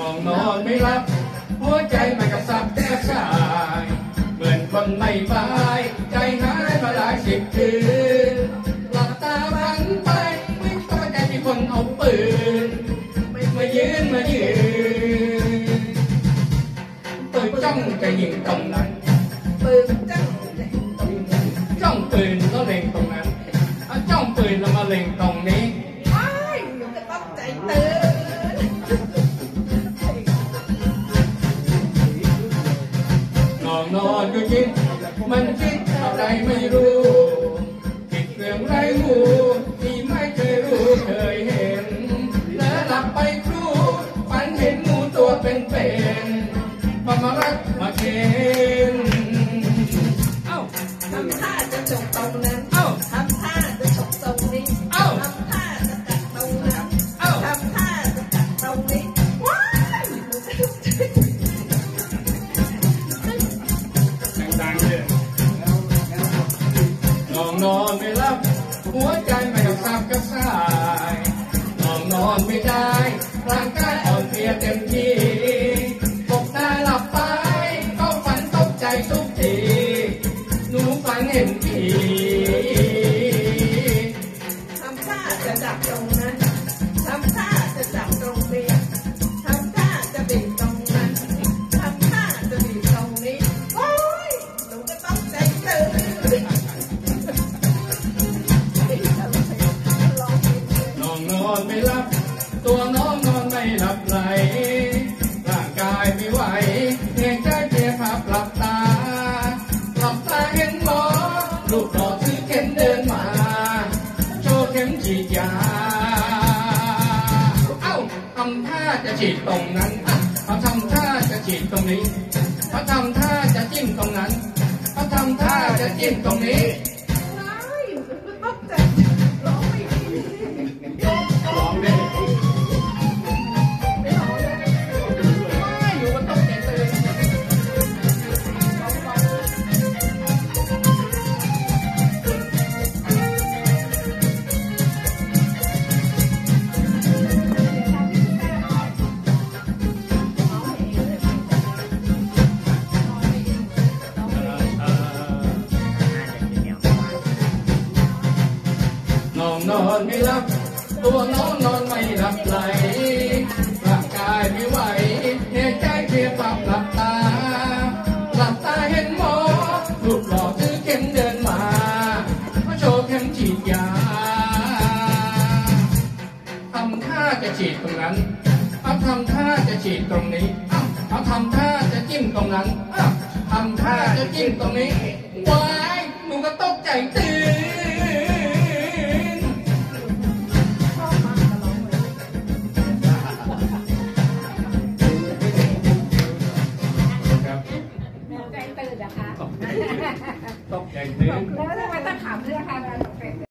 องนอนไม่หลับหัวใจมันกระสับกระส่ายเหมือนคนไม่บายใจหายมาหลายสิบคืนหลับตาฝันไปไม่เข้าใจมีคนเอาปืนมายืนปืนจ้องจะยิงตรงนั้นปืนจ้องปืนแล้วเล็งตรงนั้นจ้องปืนแล้วมาเล็งตรงนี้หนูก็ต้องใจตื่นนอนอยู่คิดมันคิดอะไรไม่รู้คิดเรื่องไรหูที่ไม่เคยรู้เคยเห็นแล้วหลับไปครู่ฝันเห็นงูตัวเป็นมารักมาเข็นทำท่าจะจบตรงนั้นทำท่าจะจบตรงนี้ทำท่าจะกัดตรงนั้นทำท่าจะกัดตรงนี้ว้ายดังๆเลยนอนไม่หลับหัวใจไม่กระสับกระส่ายนอนไม่ได้ร่างกายอ่อนเพลียเต็มที่ตกตาหลับไปก็ฝันตกใจทุกทีหนูฝันเห็นผีทำท่าจะจับตรงนั้นทำท่าจะจับตรงนี้ทำท่าจะบีบตรงนั้นทำท่าจะบีบตรงนี้โอ้ยหนูก็ต้องใจตื่นนอนไม่หลับตัวน้องนอนไม่หลับไหลร่างกายไม่ไหวเหนื่อยใจเพียพับหลับตาเห็นหมอลูกหล่อถือเข็มเดินมาโชว์เข็มฉีดยาทำท่าจะฉีดตรงนั้นเขาทำท่าจะฉีดตรงนี้เขาทำท่าจะจิ้มตรงนั้นเขาทำท่าจะจิ้มตรงนี้ต้องใจร้องไม่ดีร้องได้อยู่ก็ต้องใจตื่นนอนไม่หลับตัวน้องนอนไม่หลับไหลร่างกายไม่ไหวเหนื่อยใจเพียงหลับตาเห็นหมอรูปหล่อถือเข็มเดินมาโชว์เข็มฉีดยาทำท่าจะฉีดตรงนั้นทำท่าจะฉีดตรงนี้ทำท่าจะจิ้มตรงนั้นทำท่าจะจิ้มตรงนี้ว้ายหนูก็ตกใจตื่น